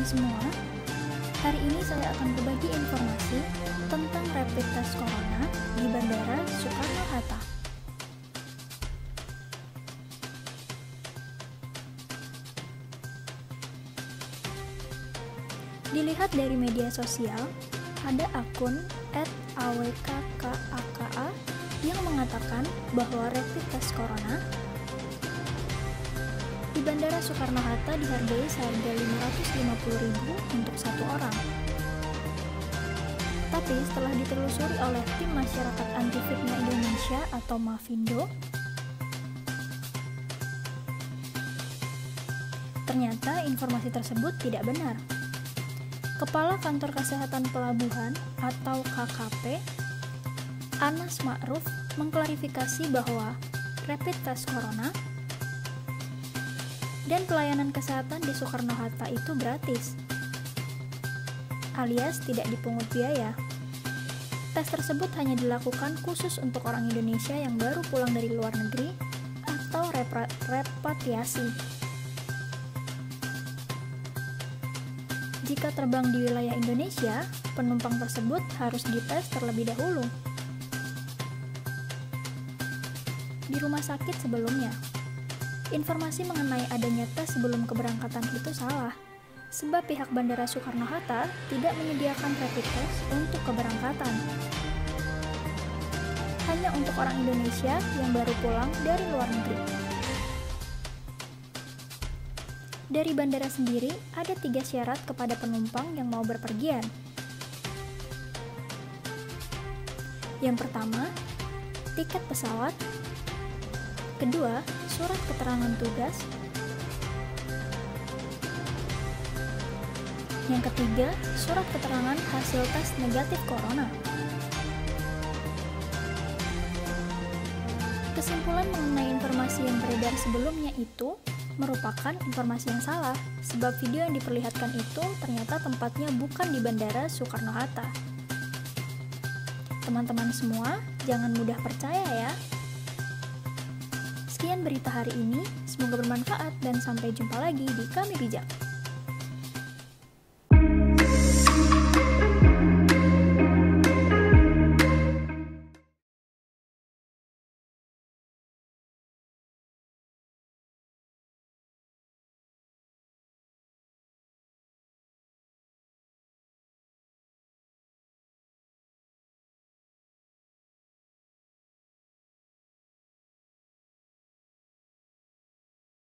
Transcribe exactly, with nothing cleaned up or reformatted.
semua, hari ini saya akan berbagi informasi tentang rapid test corona di Bandara Soekarno-Hatta. Dilihat dari media sosial, ada akun et a w k k a k a yang mengatakan bahwa rapid test corona di Bandara Soekarno-Hatta dihargai seharga lima ratus lima puluh ribu rupiah untuk satu orang. Tapi setelah ditelusuri oleh Tim Masyarakat Anti Fitnah Indonesia atau MAFINDO, ternyata informasi tersebut tidak benar. Kepala Kantor Kesehatan Pelabuhan atau K K P, Anas Ma'ruf, mengklarifikasi bahwa rapid test corona dan pelayanan kesehatan di Soekarno-Hatta itu gratis, alias tidak dipungut biaya. Tes tersebut hanya dilakukan khusus untuk orang Indonesia yang baru pulang dari luar negeri atau repra- repatriasi. Jika terbang di wilayah Indonesia, penumpang tersebut harus dites terlebih dahulu di rumah sakit sebelumnya. Informasi mengenai adanya tes sebelum keberangkatan itu salah, sebab pihak Bandara Soekarno-Hatta tidak menyediakan rapid test untuk keberangkatan. Hanya untuk orang Indonesia yang baru pulang dari luar negeri. Dari bandara sendiri, ada tiga syarat kepada penumpang yang mau berpergian. Yang pertama, tiket pesawat. Kedua, surat keterangan tugas. Yang ketiga, surat keterangan hasil tes negatif corona. Kesimpulan mengenai informasi yang beredar sebelumnya itu merupakan informasi yang salah, sebab video yang diperlihatkan itu ternyata tempatnya bukan di Bandara Soekarno-Hatta. Teman-teman semua, jangan mudah percaya ya. Sekian berita hari ini, semoga bermanfaat dan sampai jumpa lagi di Kami Bijak.